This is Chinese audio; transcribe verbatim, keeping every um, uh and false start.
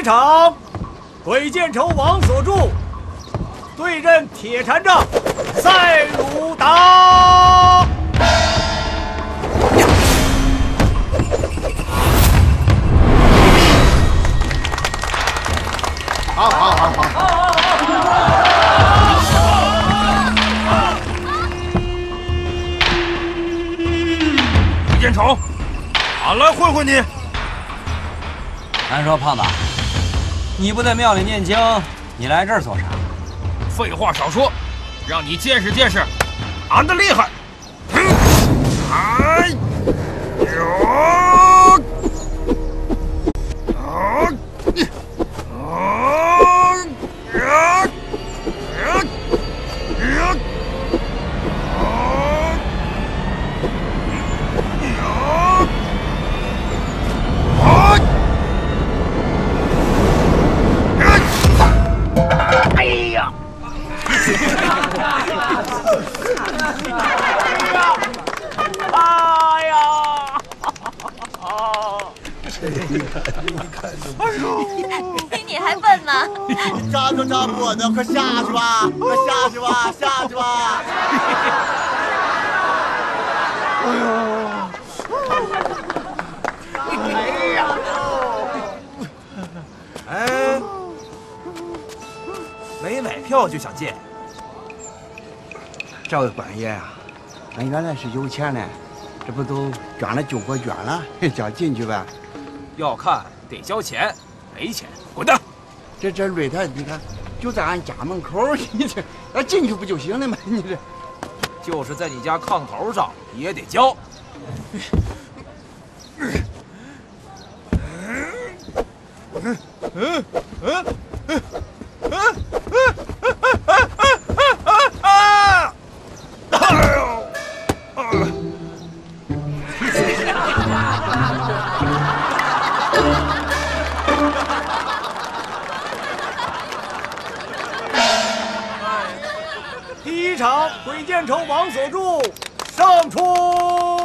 一场，鬼见愁王所著对阵铁禅杖赛鲁达。 好好好好好。 鬼见愁，俺来会会你。 咱说胖子，你不在庙里念经，你来这儿做啥？ 废话少说，让你见识见识俺的厉害！哎，有，啊，啊，呀，呀，呀，啊，呀，啊！哎呀！哎呀！哎呦！ 比你还笨呢！ 扎都扎不稳的，快下去吧！快下去吧！下去吧！ 哎呦！哎呀！ 哎，没买票就想见？ 这位官爷啊，俺原来是有钱的，这不都捐了救国捐了，叫进去呗。 要看得交钱，没钱滚蛋！ 这这擂台，你看就在俺家门口，你这那进去不就行了吗？你这就是在你家炕头上也得交。嗯嗯嗯嗯嗯啊！哎呦！第一场，鬼见愁王所著胜出。